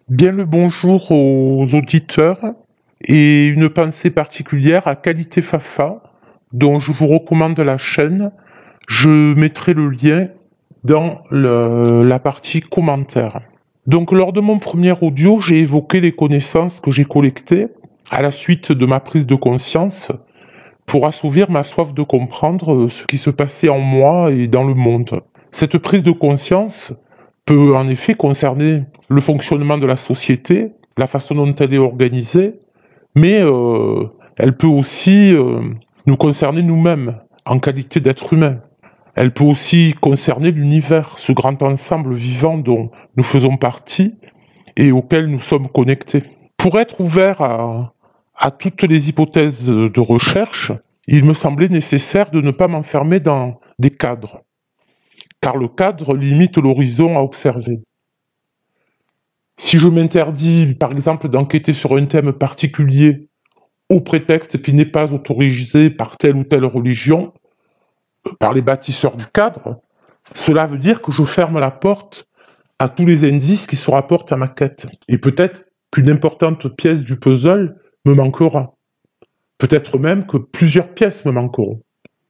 Bien le bonjour aux auditeurs et une pensée particulière à Qualité Fafa, dont je vous recommande la chaîne. Je mettrai le lien dans la partie commentaires. Donc lors de mon premier audio, j'ai évoqué les connaissances que j'ai collectées à la suite de ma prise de conscience pour assouvir ma soif de comprendre ce qui se passait en moi et dans le monde. Cette prise de conscience peut en effet concerner le fonctionnement de la société, la façon dont elle est organisée, mais elle peut aussi nous concerner nous-mêmes en qualité d'être humain. Elle peut aussi concerner l'univers, ce grand ensemble vivant dont nous faisons partie et auquel nous sommes connectés. Pour être ouvert à toutes les hypothèses de recherche, il me semblait nécessaire de ne pas m'enfermer dans des cadres, car le cadre limite l'horizon à observer. Si je m'interdis, par exemple, d'enquêter sur un thème particulier au prétexte qu'il n'est pas autorisé par telle ou telle religion, par les bâtisseurs du cadre, cela veut dire que je ferme la porte à tous les indices qui se rapportent à ma quête. Et peut-être qu'une importante pièce du puzzle me manquera. Peut-être même que plusieurs pièces me manqueront.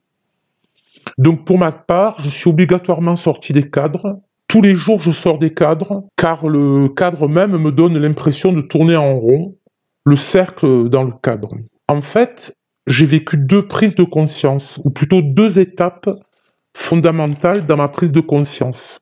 Donc pour ma part, je suis obligatoirement sorti des cadres. Tous les jours, je sors des cadres, car le cadre même me donne l'impression de tourner en rond, le cercle dans le cadre. En fait, j'ai vécu deux prises de conscience, ou plutôt deux étapes fondamentales dans ma prise de conscience.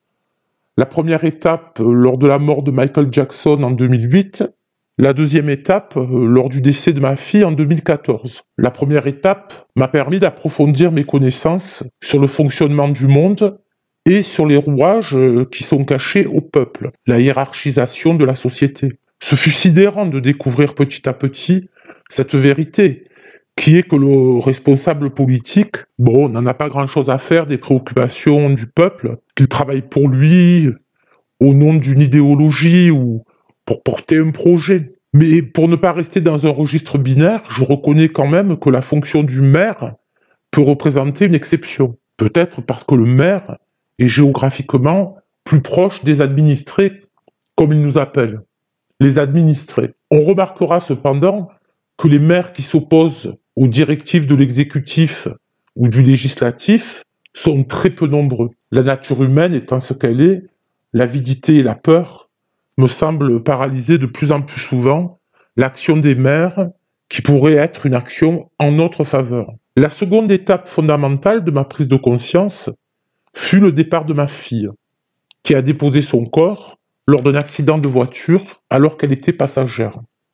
La première étape, lors de la mort de Michael Jackson en 2008, la deuxième étape, lors du décès de ma fille en 2014. La première étape m'a permis d'approfondir mes connaissances sur le fonctionnement du monde et sur les rouages qui sont cachés au peuple, la hiérarchisation de la société. Ce fut sidérant de découvrir petit à petit cette vérité, qui est que le responsable politique, n'en a pas grand-chose à faire des préoccupations du peuple, qu'il travaille pour lui, au nom d'une idéologie ou pour porter un projet. Mais pour ne pas rester dans un registre binaire, je reconnais quand même que la fonction du maire peut représenter une exception. Peut-être parce que le maire est géographiquement plus proche des administrés, comme ils nous appellent, les administrés. On remarquera cependant que les maires qui s'opposent aux directives de l'exécutif ou du législatif sont très peu nombreux. La nature humaine étant ce qu'elle est, l'avidité et la peur me semblent paralyser de plus en plus souvent l'action des maires qui pourrait être une action en notre faveur. La seconde étape fondamentale de ma prise de conscience fut le départ de ma fille, qui a déposé son corps lors d'un accident de voiture alors qu'elle était passagère.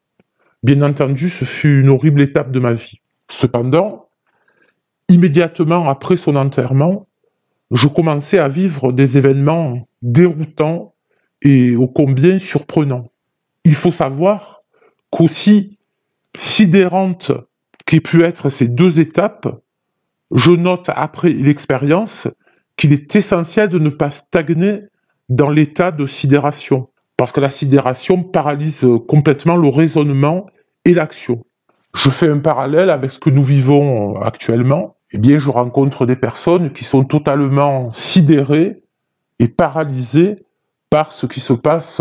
Bien entendu, ce fut une horrible étape de ma vie. Cependant, immédiatement après son enterrement, je commençais à vivre des événements déroutants et ô combien surprenants. Il faut savoir qu'aussi sidérantes qu'aient pu être ces deux étapes, je note après l'expérience qu'il est essentiel de ne pas stagner dans l'état de sidération, parce que la sidération paralyse complètement le raisonnement et l'action. Je fais un parallèle avec ce que nous vivons actuellement. Eh bien, je rencontre des personnes qui sont totalement sidérées et paralysées par ce qui se passe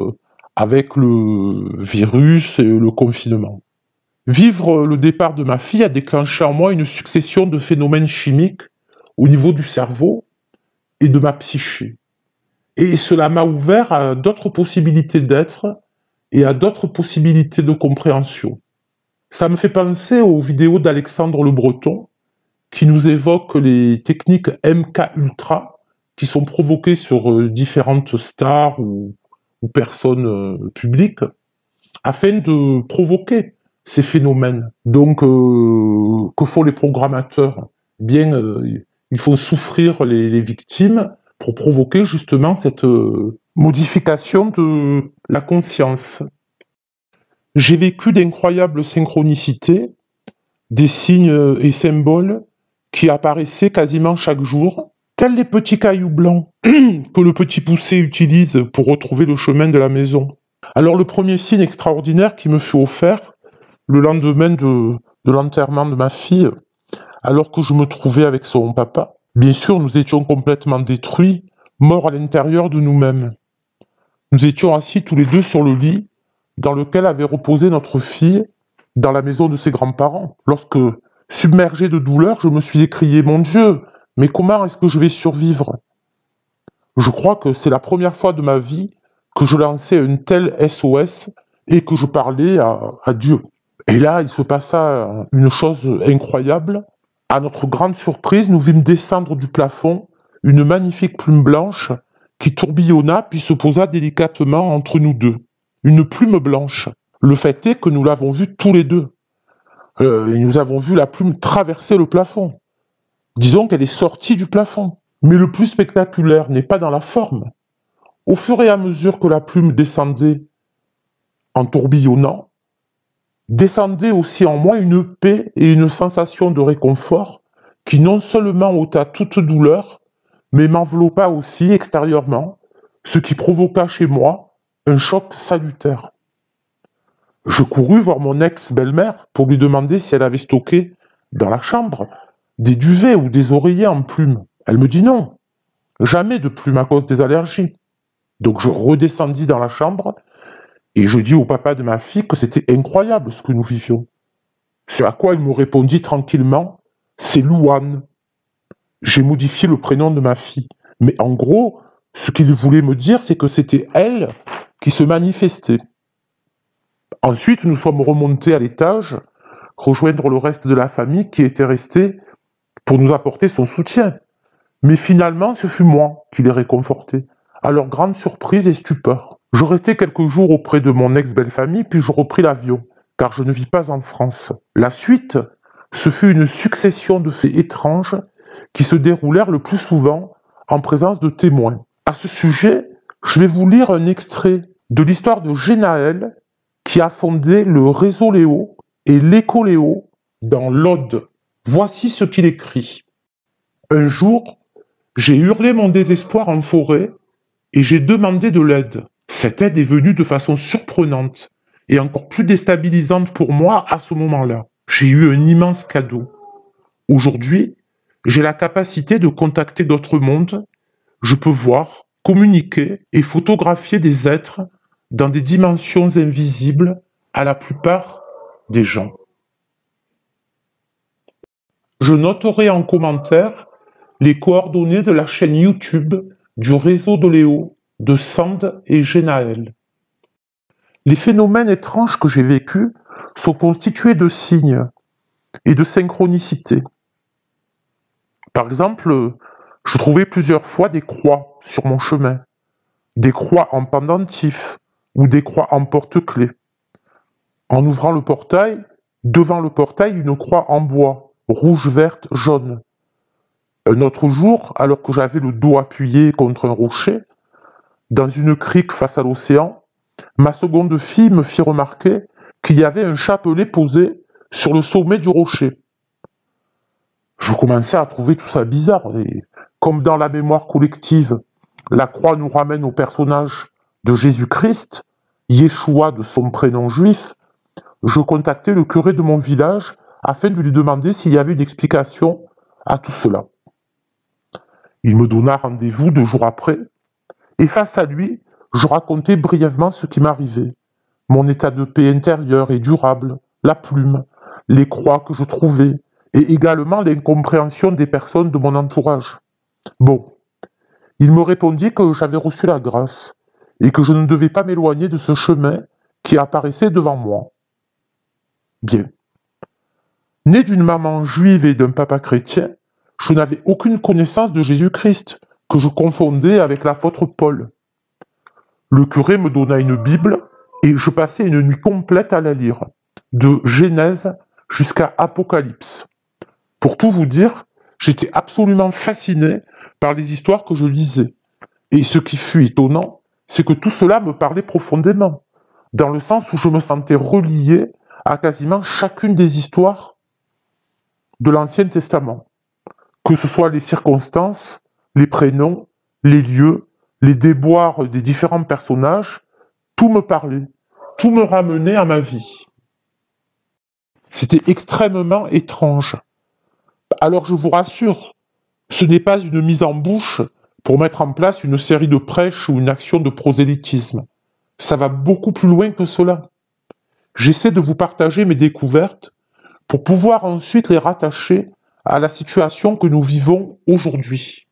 avec le virus et le confinement. Vivre le départ de ma fille a déclenché en moi une succession de phénomènes chimiques au niveau du cerveau et de ma psyché. Et cela m'a ouvert à d'autres possibilités d'être et à d'autres possibilités de compréhension. Ça me fait penser aux vidéos d'Alexandre Le Breton, qui nous évoque les techniques MK-Ultra, qui sont provoquées sur différentes stars ou personnes publiques, afin de provoquer ces phénomènes. Donc, que font les programmateurs? Ils font souffrir les victimes pour provoquer justement cette modification de la conscience. J'ai vécu d'incroyables synchronicités, des signes et symboles qui apparaissaient quasiment chaque jour, tels les petits cailloux blancs que le petit poucet utilise pour retrouver le chemin de la maison. Alors le premier signe extraordinaire qui me fut offert, le lendemain de l'enterrement de ma fille, alors que je me trouvais avec son papa, bien sûr nous étions complètement détruits, morts à l'intérieur de nous-mêmes. Nous étions assis tous les deux sur le lit dans lequel avait reposé notre fille dans la maison de ses grands-parents. Lorsque, submergé de douleur, je me suis écrié « Mon Dieu, mais comment est-ce que je vais survivre ?» Je crois que c'est la première fois de ma vie que je lançais un tel SOS et que je parlais à Dieu. Et là, il se passa une chose incroyable. À notre grande surprise, nous vîmes descendre du plafond une magnifique plume blanche qui tourbillonna puis se posa délicatement entre nous deux. Une plume blanche. Le fait est que nous l'avons vue tous les deux. Et nous avons vu la plume traverser le plafond. Disons qu'elle est sortie du plafond. Mais le plus spectaculaire n'est pas dans la forme. Au fur et à mesure que la plume descendait en tourbillonnant, descendait aussi en moi une paix et une sensation de réconfort qui non seulement ôta toute douleur, mais m'enveloppa aussi extérieurement, ce qui provoqua chez moi un choc salutaire. Je courus voir mon ex-belle-mère pour lui demander si elle avait stocké dans la chambre des duvets ou des oreillers en plumes. Elle me dit non, jamais de plumes à cause des allergies. Donc je redescendis dans la chambre et je dis au papa de ma fille que c'était incroyable ce que nous vivions. Ce à quoi il me répondit tranquillement, c'est Louane. J'ai modifié le prénom de ma fille. Mais en gros, ce qu'il voulait me dire, c'est que c'était elle qui se manifestait. Ensuite, nous sommes remontés à l'étage, rejoindre le reste de la famille qui était resté pour nous apporter son soutien. Mais finalement, ce fut moi qui les réconfortai, à leur grande surprise et stupeur. Je restai quelques jours auprès de mon ex-belle-famille, puis je repris l'avion, car je ne vis pas en France. La suite, ce fut une succession de faits étranges qui se déroulèrent le plus souvent en présence de témoins. À ce sujet, je vais vous lire un extrait de l'histoire de Genaël, qui a fondé le réseau Léo et l'écho Léo dans l'Aude. Voici ce qu'il écrit. Un jour, j'ai hurlé mon désespoir en forêt et j'ai demandé de l'aide. Cette aide est venue de façon surprenante et encore plus déstabilisante pour moi à ce moment-là. J'ai eu un immense cadeau. Aujourd'hui, j'ai la capacité de contacter d'autres mondes. Je peux voir, communiquer et photographier des êtres dans des dimensions invisibles à la plupart des gens. Je noterai en commentaire les coordonnées de la chaîne YouTube du réseau de Léo, de Sand et Genaël. Les phénomènes étranges que j'ai vécus sont constitués de signes et de synchronicité. Par exemple, je trouvais plusieurs fois des croix sur mon chemin, des croix en pendentif ou des croix en porte-clés. En ouvrant le portail, devant le portail, une croix en bois, rouge, verte, jaune. Un autre jour, alors que j'avais le dos appuyé contre un rocher, dans une crique face à l'océan, ma seconde fille me fit remarquer qu'il y avait un chapelet posé sur le sommet du rocher. Je commençais à trouver tout ça bizarre, et comme dans la mémoire collective, la croix nous ramène au personnage de Jésus-Christ, Yeshua de son prénom juif, je contactai le curé de mon village afin de lui demander s'il y avait une explication à tout cela. Il me donna rendez-vous 2 jours après, et face à lui, je racontai brièvement ce qui m'arrivait, mon état de paix intérieure et durable, la plume, les croix que je trouvais, et également l'incompréhension des personnes de mon entourage. Bon, il me répondit que j'avais reçu la grâce, et que je ne devais pas m'éloigner de ce chemin qui apparaissait devant moi. Bien. Né d'une maman juive et d'un papa chrétien, je n'avais aucune connaissance de Jésus-Christ, que je confondais avec l'apôtre Paul. Le curé me donna une Bible et je passais une nuit complète à la lire, de Genèse jusqu'à Apocalypse. Pour tout vous dire, j'étais absolument fasciné par les histoires que je lisais. Et ce qui fut étonnant, c'est que tout cela me parlait profondément, dans le sens où je me sentais relié à quasiment chacune des histoires de l'Ancien Testament. Que ce soit les circonstances, les prénoms, les lieux, les déboires des différents personnages, tout me parlait, tout me ramenait à ma vie. C'était extrêmement étrange. Alors je vous rassure, ce n'est pas une mise en bouche pour mettre en place une série de prêches ou une action de prosélytisme. Ça va beaucoup plus loin que cela. J'essaie de vous partager mes découvertes pour pouvoir ensuite les rattacher à la situation que nous vivons aujourd'hui.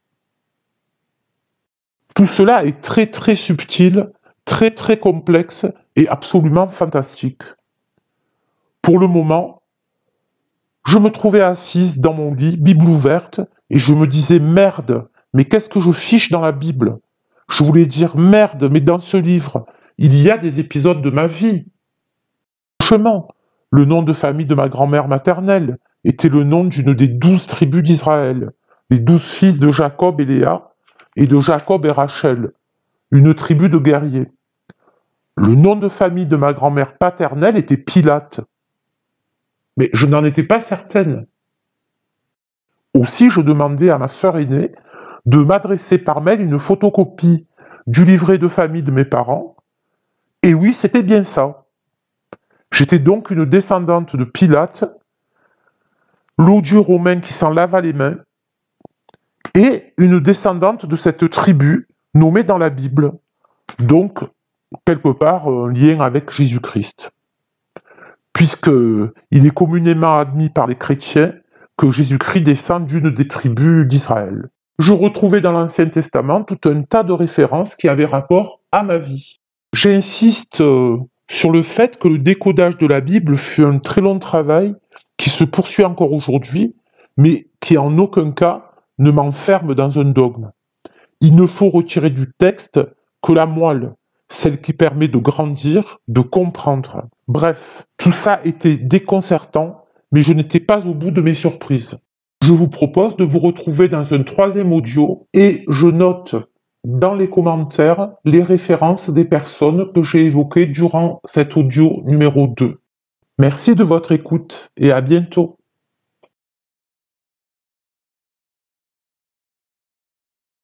Tout cela est très très subtil, très très complexe et absolument fantastique. Pour le moment, je me trouvais assise dans mon lit, Bible ouverte, et je me disais merde, mais qu'est-ce que je fiche dans la Bible? Je voulais dire merde, mais dans ce livre, il y a des épisodes de ma vie. Franchement, le nom de famille de ma grand-mère maternelle était le nom d'une des 12 tribus d'Israël, les 12 fils de Jacob et Léa, et de Jacob et Rachel, une tribu de guerriers. Le nom de famille de ma grand-mère paternelle était Pilate. Mais je n'en étais pas certaine. Aussi, je demandais à ma sœur aînée de m'adresser par mail une photocopie du livret de famille de mes parents. Et oui, c'était bien ça. J'étais donc une descendante de Pilate, l'odieux romain qui s'en lava les mains, et une descendante de cette tribu nommée dans la Bible. Donc, quelque part, un lien avec Jésus-Christ. Puisqu'il est communément admis par les chrétiens que Jésus-Christ descend d'une des tribus d'Israël. Je retrouvais dans l'Ancien Testament tout un tas de références qui avaient rapport à ma vie. J'insiste sur le fait que le décodage de la Bible fut un très long travail qui se poursuit encore aujourd'hui, mais qui en aucun cas ne m'enferme dans un dogme. Il ne faut retirer du texte que la moelle, celle qui permet de grandir, de comprendre. Bref, tout ça était déconcertant, mais je n'étais pas au bout de mes surprises. Je vous propose de vous retrouver dans un troisième audio et je note dans les commentaires les références des personnes que j'ai évoquées durant cet audio numéro 2. Merci de votre écoute et à bientôt.